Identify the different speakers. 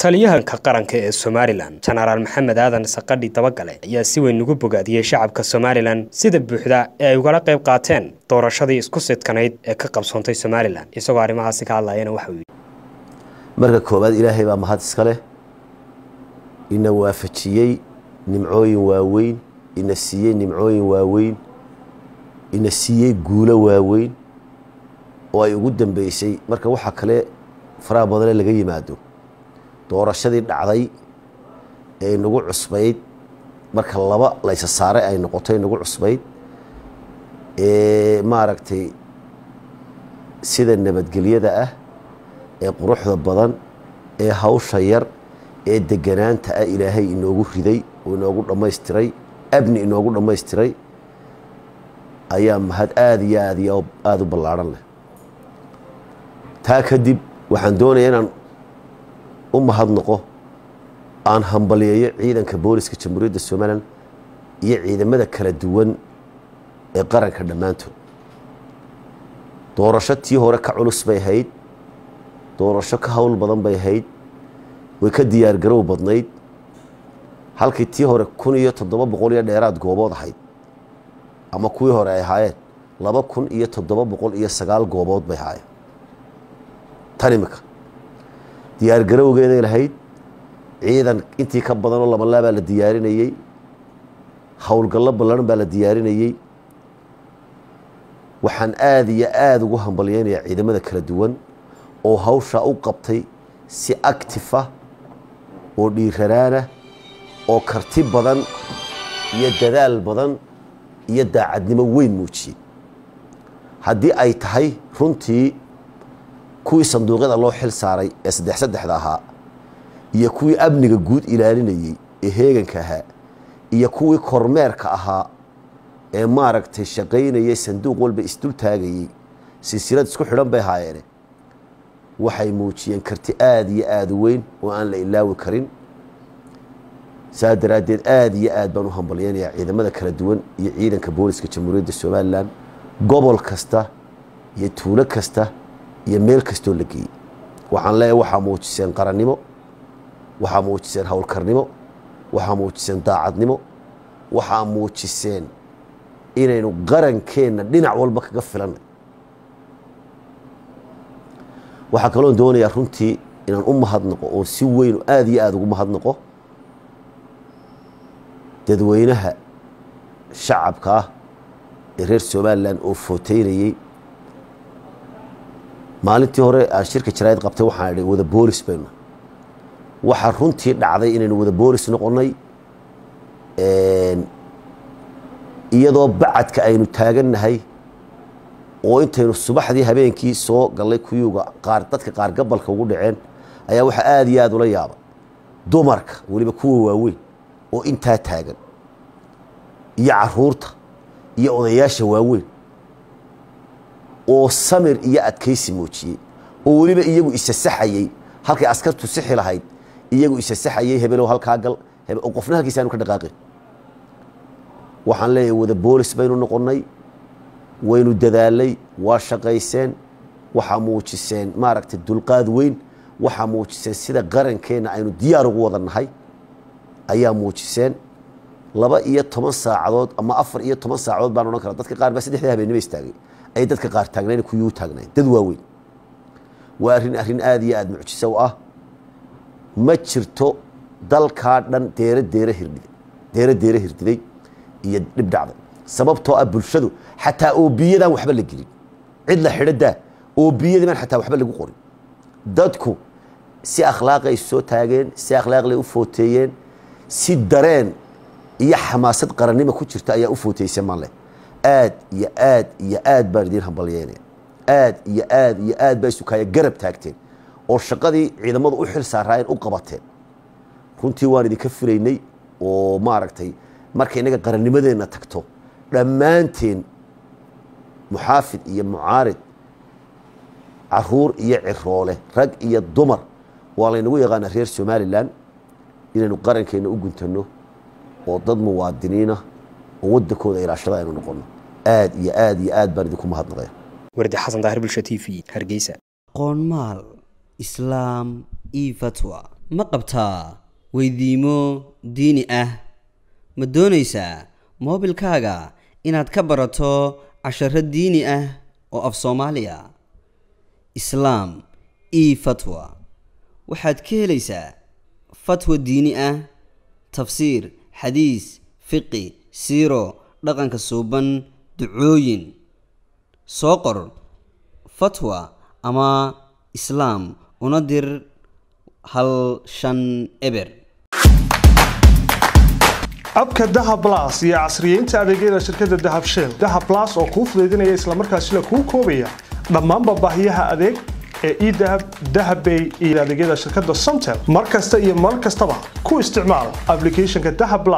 Speaker 1: taliyahanka qaranka ee Somaliland General Maxamed Aadan Saqadhi Dabagale ayaa si weyn ugu bogaadiyay shacabka Somaliland sida buuxda ee ay uga qayb qaateen doorashadii isku sidkanayd ee ka qabsoontay Somaliland isagoo arrimahaas ka hadlayna waxa uu
Speaker 2: marka koobaad Ilaahay baa mahad iska leh ina waafajiyay nimcooyin waaweyn ina siiyay nimcooyin waaweyn ina siiyay guulo waaweyn oo ay ugu dambeysay marka waxa kale faraha badan laga yimaado doorashadii dhacday ee nagu cusbayd marka laba la isa saaray ay noqotay nagu cusbayd maaragtay sida nabadgelyada ah ee quruxda badan ee hawsha yar ee deganaanta ah Ilaahay inoogu riday oo inoogu dhameystiray abni inoogu dhameystiray ayaa mahad aad u ballaaran leh taa kadib waxaan doonayaa inaan u mahadnaqo aan hambaliyeeyo ciidanka booliska jamhuuriyadda Somaliland iyo ciidamada kala duwan ee qaranka dhamaantood doorasho tii hore ka culus bay ahayd doorasho ka hawl badan bay ahayd way ka diyaar garow badnayd halkii tii hore 1700 dheeraad goobood ahayd ama kuwii hore ay ahaayeen 2709 goobood bay ahaayeen tanimka diyaar garowgeeda lahayd ciidan intii ka badan oo laba laaba la diyaarinayay hawlgallo ballan baa la diyaarinayay waxaan aad ugu hambalyeynaya ciidamada kala duwan oo hawsha u qabtay si active ah oo dhiiranaana oo karti badan iyo dadaal badan iyo daacadnimo weyn muujiyay haddii ay tahay runtii kuwii sanduuqyada loo xil saaray ee saddexda ahaa iyo kuwii amniga guud ilaalinayay ee heeganka ahaa iyo kuwii kormeerka ahaa ee maaragtay shaqaynayay sanduuq walba isdul taagayay silsilad isku xidhan bay haayeen waxay muujiyeen karti aad u weyn oo aan la ilaawi karin saadaradeed aad baan u hambalyeynaya ciidamada kala duwan iyo ciidanka booliska jamhuuriyadda Somaliland gobol kasta iyo tuulo kasta iyo meel kasto la geeyay waxaan leeyahay waxa muujiseen qarannimo waxa muujiseen hawlkarnimo waxa muujiseen daacadnimo waxa muujiseen inaynu qarankeena dhinac walba kaga filanay waxa kale oo doonayaa runtii inaan u mahadnaqo oo si weyn aad ugu mahadnaqo dadweynaha shacabka ee reer Somaliland oo footeynayay maalintii hore aan shirka jaraa'id qabtay waxaan idhi wada boolis bayna waxa runtii dhacday inaynu wada boolis noqonay iyadoo bacadka aynu taagannahay oo intaynu subaxdii habeenkii soo galay kuyuga dadka qaar gabalka ugu dhaceen ayaa waxa aad ula yaaba dumarka waliba kuwa waaweyn oo intaa taagan iyo caruurta iyo odayaasha waaweyn oo samir iyo adkaysi muujiyay oo waliba iyagu isa saxayay halkay askartu sixi lahayd iyagu isa saxayay hebelow halka gal oo qofna halkiisa aanu ka dhaqaaqin waxaan leeyahay wada boolis baynu noqonay waynu dadaalay waa shaqayseen waxa muujiseen maaragtay dulqaad weyn waxa muujiseen sida qarankeena aynu diyaar ugu wadanahay ayaa muujiseen 12 saacadood ama 14 saacadood baan oran karaa dadka qaar ba 3 habeenimo istaagay ay dadka qaar taagneen ku taagneen dad waaweyn waa arrin aad mucjiso ah ma jirto dalka dhan deera hirdiday iyo dib dhacday sababtoo ah bulshadu xataa oo biyadan waxba la gelin cid la xidhada oo biyadan xataa waxba lagu qorin dadku si akhlaaq ay soo taageen si akhlaaq leh u footeeyeen si dareen iyo xamaasad qarannimo ku jirta ayaa u footeysay maale aad baan idin hambalyeynaya aad bay sukaya garab taagteen oo shaqadii ciidamadu u xil saarayeen u qabateen runtii waan idinka filaynay oo maaragtay markay inaga qarannimadeena tagto dhammaanteen muxaafid iyo mucaarid caruur iyo ciroole rag iyo dumar waa laynagu yaqaana reer Somaliland inaynu qarankeena u guntano oo dad muwaadiniina oo waddankooda ilaashada aynu noqono aad baan idinku mahadnaqaya
Speaker 1: wardi xasan daahir bulsho TV Hargeysa
Speaker 3: qoonmaal islaam فتوى ma qabtaa weydiimo diini ah ma doonaysaa moobilkaaga inaad ka barato casharo diini ah oo af Soomaaliya islaam fatwa waxaad ka helaysaa fatwa diini ah tafsiir xadiis fiqi siiro dhaqanka suuban ducooyin soo qor fatwa ama islaam una dir hal shan eber
Speaker 4: abka Dahab Plus iyo casriyeynta adeegyada shirkadda Dahab Shell Dahab Plus oo kuu fududeynaya isla markaasina kuu koobaya dhammaan baahiyaha adeeg ee eDahab Dahabbay iyo adeegyada shirkadda Somtel markasta iyo mar kastaba ku isticmaal applicationka Dahab Plus